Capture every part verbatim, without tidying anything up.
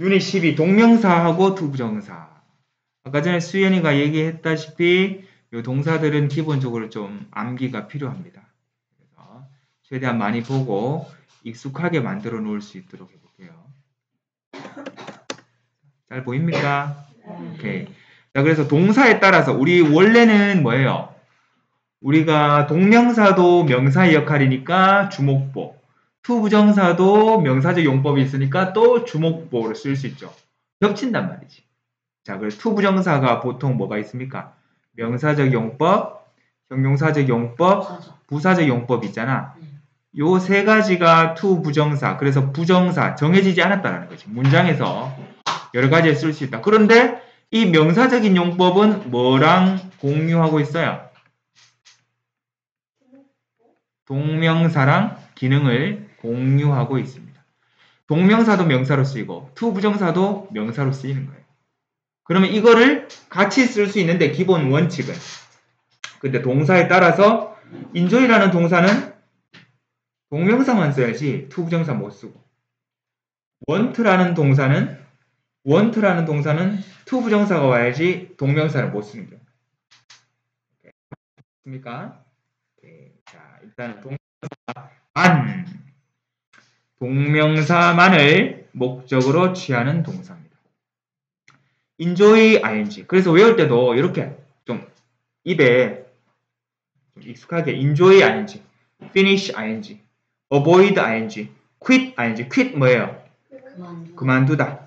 유닛 십이 동명사하고 투부정사. 아까 전에 수연이가 얘기했다시피 이 동사들은 기본적으로 좀 암기가 필요합니다. 그래서 최대한 많이 보고 익숙하게 만들어 놓을 수 있도록 해볼게요. 잘 보입니까? 오케이. 자, 그래서 동사에 따라서 우리 원래는 뭐예요? 우리가 동명사도 명사의 역할이니까 주목보, 투부정사도 명사적 용법이 있으니까 또 주목보를 쓸 수 있죠. 겹친단 말이지. 자, 그래서 투부정사가 보통 뭐가 있습니까? 명사적 용법, 형용사적 용법, 부사적 용법 있잖아. 요 세 가지가 투부정사, 그래서 부정사, 정해지지 않았다는 거지. 문장에서 여러 가지에 쓸 수 있다. 그런데 이 명사적인 용법은 뭐랑 공유하고 있어요? 동명사랑 기능을 공유하고 있습니다. 동명사도 명사로 쓰이고 투부정사도 명사로 쓰이는 거예요. 그러면 이거를 같이 쓸 수 있는데 기본 원칙은, 근데 동사에 따라서 enjoy라는 동사는 동명사만 써야지 투부정사 못 쓰고, want라는 동사는 want라는 동사는 투부정사가 와야지 동명사를 못 쓰는 경우. 맞습니까? 네, 자, 일단은 동명사만, 동명사만을 목적으로 취하는 동사입니다. enjoy ing. 그래서 외울 때도 이렇게 좀 입에 좀 익숙하게 enjoy ing, finish ing, avoid ing, quit ing. quit 뭐예요? 그만두다. 그만두다.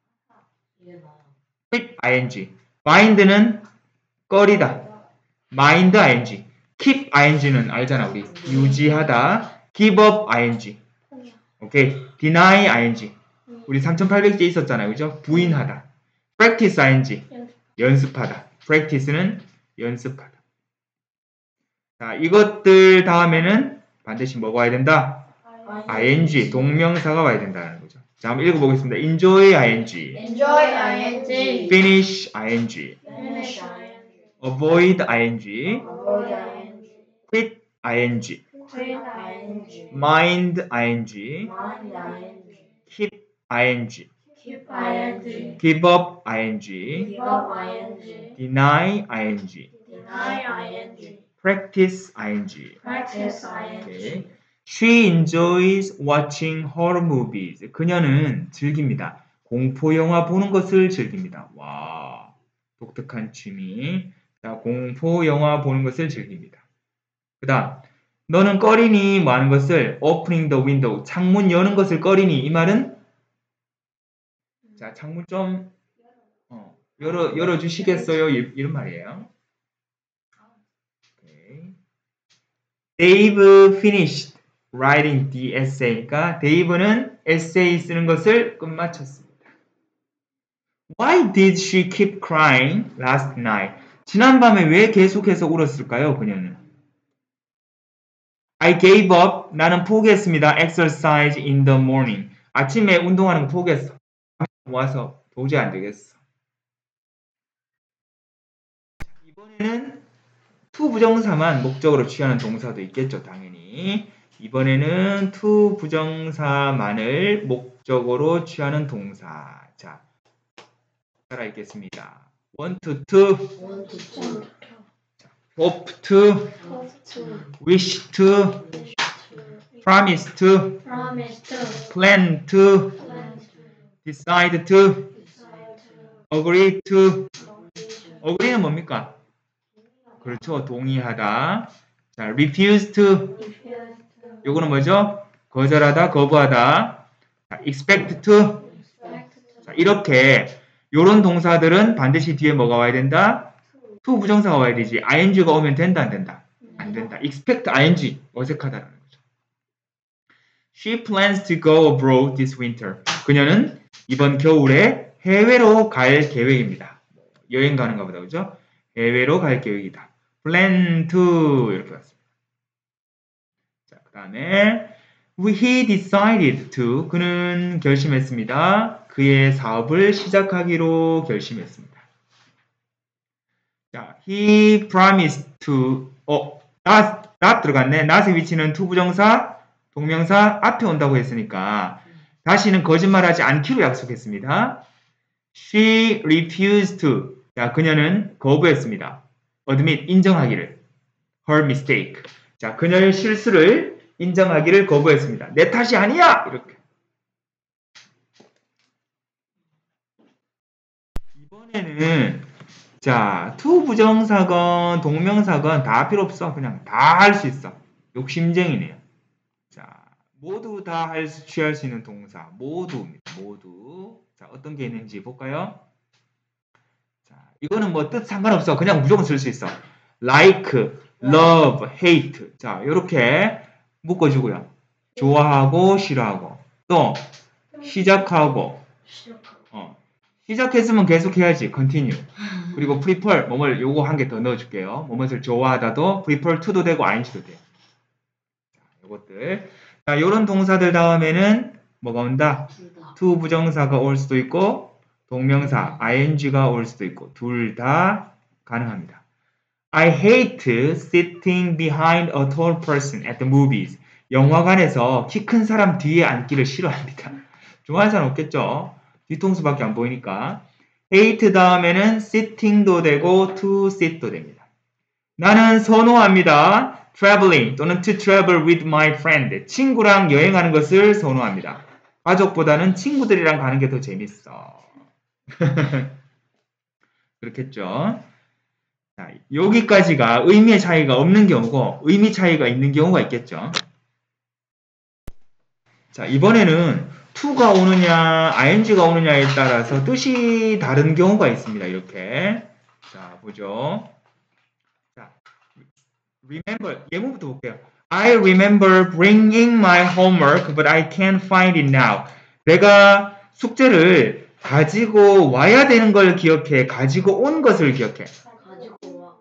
quit ing. mind는 꺼리다. mind ing. keep ing는 알잖아 우리. 유지하다. give up ing. 오케이. deny ing. 우리 삼천팔백 제 있었잖아요. 그죠? 부인하다. practice ing. 연습하다. practice는 연습하다. 자, 이것들 다음에는 반드시 뭐가 와야 된다? ing. 동명사가 와야 된다는 거죠. 자, 한번 읽어보겠습니다. enjoy ing. enjoy ing. finish ing. finish ing. avoid ing. avoid ing. quit ing. quit ing. mind ing. mind ing. keep ing. keep ing. give up ing. give up ing. deny ing. deny ing. practice ing. practice ing. 오케이. She enjoys watching horror movies. 그녀는 즐깁니다. 공포 영화 보는 것을 즐깁니다. 와, 독특한 취미. 자, 공포 영화 보는 것을 즐깁니다. 그 다음, 너는 꺼리니 뭐 하는 것을? opening the window. 창문 여는 것을 꺼리니. 이 말은? 자, 창문 좀 어, 열어, 열어주시겠어요? 이, 이런 말이에요. 오케이. Dave finished writing the essay니까 데이브는 에세이 쓰는 것을 끝마쳤습니다. Why did she keep crying last night? 지난밤에 왜 계속해서 울었을까요? 그녀는. I gave up. 나는 포기했습니다. exercise in the morning. 아침에 운동하는 거 포기했어. 모아서 도저히 안 되겠어. 이번에는 투부정사만 목적으로 취하는 동사도 있겠죠. 당연히. 이번에는 투 부정사만을 목적으로 취하는 동사. 자, 따라 읽겠습니다. want to, want to. hope to, hope to. wish to, wish to. promise to, promise to. plan to, plan to. decide to, decide to. agree to. agree to. agree는 뭡니까? 그렇죠. 동의하다. 자, refuse to. refuse to. 요거는 뭐죠? 거절하다, 거부하다. 자, expect to. expect to. 자, 이렇게 요런 동사들은 반드시 뒤에 뭐가 와야 된다? to 부정사가 와야 되지. ing가 오면 된다, 안 된다? 안 된다. expect ing. 어색하다라는 거죠. She plans to go abroad this winter. 그녀는 이번 겨울에 해외로 갈 계획입니다. 여행 가는가 보다, 그죠? 해외로 갈 계획이다. plan to 이렇게 왔습니다. 자, 그 다음에 he decided to. 그는 결심했습니다. 그의 사업을 시작하기로 결심했습니다. 자, he promised to. 어, not, not 들어갔네. not의 위치는 to 부정사, 동명사 앞에 온다고 했으니까 다시는 거짓말하지 않기로 약속했습니다. She refused to. 자, 그녀는 거부했습니다. admit, 인정하기를. her mistake. 자, 그녀의 실수를 인정하기를 거부했습니다. 내 탓이 아니야! 이렇게. 이번에는 자, to 부정사건, 동명사건 다 필요 없어. 그냥 다 할 수 있어. 욕심쟁이네요. 자, 모두 다 할 수, 취할 수 있는 동사. 모두입니다. 모두. 자, 어떤 게 있는지 볼까요? 자, 이거는 뭐 뜻 상관없어. 그냥 무조건 쓸 수 있어. like, love, hate. 자, 요렇게 묶어주고요. 좋아하고, 싫어하고. 또, 시작하고, 어, 시작했으면 계속 해야지. continue. 그리고 prefer, 뭐뭘 요거 한 개 더 넣어줄게요. 뭐뭇을 좋아하다도 prefer to도 되고 ing도 돼요. 자, 요것들. 자, 요런 동사들 다음에는 뭐가 온다? to 부정사가 올 수도 있고 동명사 ing가 올 수도 있고 둘 다 가능합니다. I hate sitting behind a tall person at the movies. 영화관에서 키 큰 사람 뒤에 앉기를 싫어합니다. 좋아하는 사람 없겠죠? 뒤통수밖에 안 보이니까. hate 다음에는 sitting도 되고 to sit도 됩니다. 나는 선호합니다. traveling 또는 to travel with my friend. 친구랑 여행하는 것을 선호합니다. 가족보다는 친구들이랑 가는 게 더 재밌어. 그렇겠죠? 자, 여기까지가 의미의 차이가 없는 경우고 의미 차이가 있는 경우가 있겠죠. 자, 이번에는 to가 오느냐 ing가 오느냐에 따라서 뜻이 다른 경우가 있습니다. 이렇게. 자, 보죠. 자, remember 예문부터 볼게요. I remember bringing my homework, but I can't find it now. 내가 숙제를 가지고 와야 되는 걸 기억해. 가지고 온 것을 기억해. 가지고 와.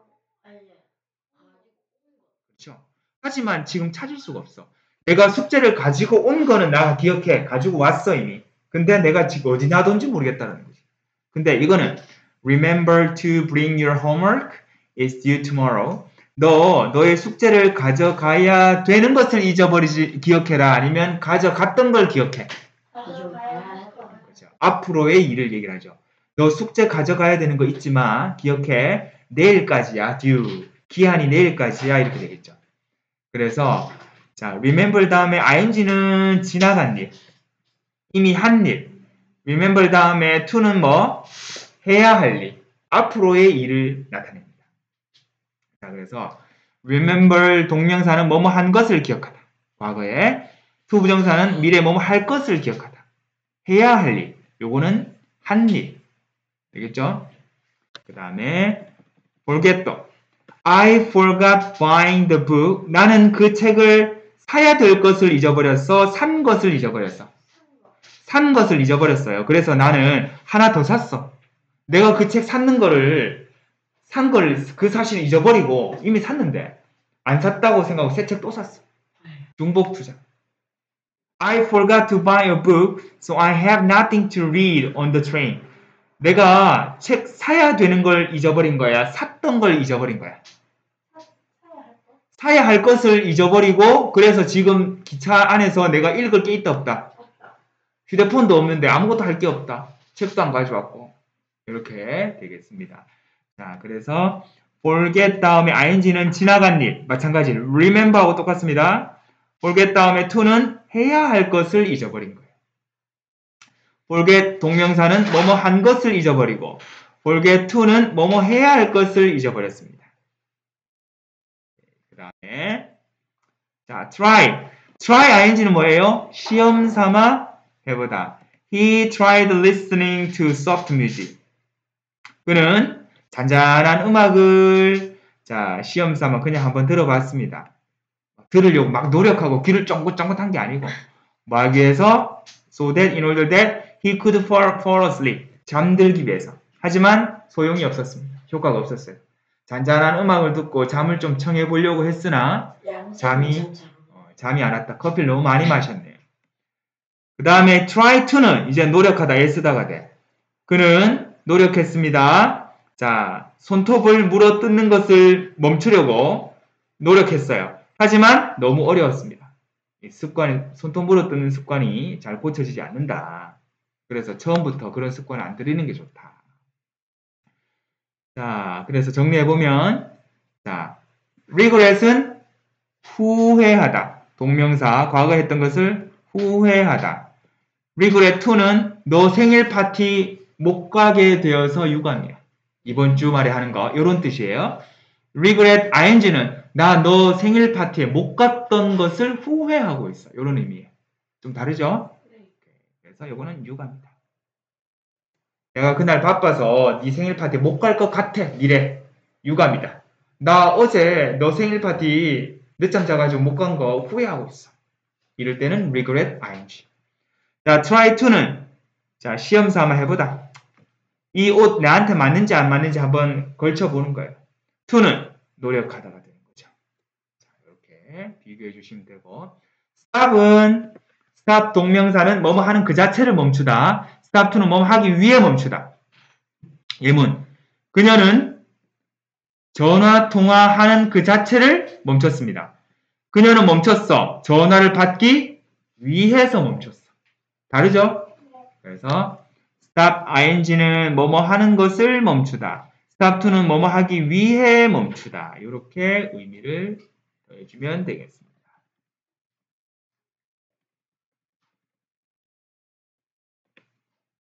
그렇죠. 하지만 지금 찾을 수가 없어. 내가 숙제를 가지고 온 거는 나 기억해. 가지고 왔어 이미. 근데 내가 지금 어디 놔뒀는지 모르겠다는 거지. 근데 이거는 remember to bring your homework is due tomorrow. 너 너의 숙제를 가져가야 되는 것을 잊어버리지 기억해라. 아니면 가져갔던 걸 기억해. 그렇죠. 앞으로의 일을 얘기를 하죠. 너 숙제 가져가야 되는 거 잊지 마. 기억해. 내일까지야. due. 기한이 내일까지야. 이렇게 되겠죠. 그래서 자, remember 다음에 ing는 지나간 일. 이미 한 일. remember 다음에 to는 뭐? 해야 할 일. 앞으로의 일을 나타냅니다. 자, 그래서 remember 동명사는 뭐뭐 한 것을 기억하다. 과거에. to 부정사는 미래 뭐뭐 할 것을 기억하다. 해야 할 일. 요거는 한 일. 되겠죠? 그 다음에 forget도. I forgot buying the book. 나는 그 책을 사야 될 것을 잊어버렸어. 산 것을 잊어버렸어. 산 것을 잊어버렸어요. 그래서 나는 하나 더 샀어. 내가 그 책 샀는 거를 산 걸 그 사실을 잊어버리고 이미 샀는데 안 샀다고 생각하고 새 책 또 샀어. 중복 투자. I forgot to buy a book, so I have nothing to read on the train. 내가 책 사야 되는 걸 잊어버린 거야. 샀던 걸 잊어버린 거야. 사야 할 것을 잊어버리고 그래서 지금 기차 안에서 내가 읽을 게 있다 없다. 휴대폰도 없는데 아무것도 할 게 없다. 책도 안 가져왔고. 이렇게 되겠습니다. 자, 그래서 forget 다음에 ing는 지나간 일. 마찬가지로 remember하고 똑같습니다. forget 다음에 to는 해야 할 것을 잊어버린 거예요. forget 동명사는 뭐뭐 한 것을 잊어버리고 forget to는 뭐뭐 해야 할 것을 잊어버렸습니다. 그 다음에 자, try. try ing는 뭐예요? 시험 삼아 해보다. He tried listening to soft music. 그는 잔잔한 음악을 자, 시험 삼아 그냥 한번 들어봤습니다. 들으려고 막 노력하고 귀를 쫑긋쫑긋한 게 아니고 뭐 하기 위해서 so that in order that he could fall, fall asleep. 잠들기 위해서. 하지만 소용이 없었습니다. 효과가 없었어요. 잔잔한 음악을 듣고 잠을 좀 청해보려고 했으나 잠이 어, 잠이 안 왔다. 커피를 너무 많이 마셨네요. 그 다음에 try to는 이제 노력하다 애쓰다가 돼. 그는 노력했습니다. 자, 손톱을 물어 뜯는 것을 멈추려고 노력했어요. 하지만 너무 어려웠습니다. 이 습관이 손톱 물어뜯는 습관이 잘 고쳐지지 않는다. 그래서 처음부터 그런 습관을 안 들이는 게 좋다. 자, 그래서 정리해보면, 자, regret은 후회하다. 동명사, 과거 했던 것을 후회하다. regret to는 너 생일 파티 못 가게 되어서 유감이야. 이번 주 말에 하는 거, 이런 뜻이에요. regret ing는 나 너 생일 파티에 못 갔던 것을 후회하고 있어. 이런 의미예요. 좀 다르죠? 그래서 이거는 유감이다. 내가 그날 바빠서 네 생일 파티 못 갈 것 같아. 이래. 유감이다. 나 어제 너 생일 파티 늦잠 자가지고 못 간 거 후회하고 있어. 이럴 때는 regret ing. 자, try to는 자, 시험 삼아 해보다. 이 옷 나한테 맞는지 안 맞는지 한번 걸쳐보는 거예요. to는 노력하다가 되는 거죠. 자, 이렇게 비교해 주시면 되고. stop은 stop 동명사는 뭐뭐 하는 그 자체를 멈추다. stop to는 뭐뭐 하기 위해 멈추다. 예문. 그녀는 전화 통화하는 그 자체를 멈췄습니다. 그녀는 멈췄어. 전화를 받기 위해서 멈췄어. 다르죠? 그래서 stop ing는 뭐뭐 하는 것을 멈추다. stop to는 뭐뭐 하기 위해 멈추다. 이렇게 의미를 더해주면 되겠습니다.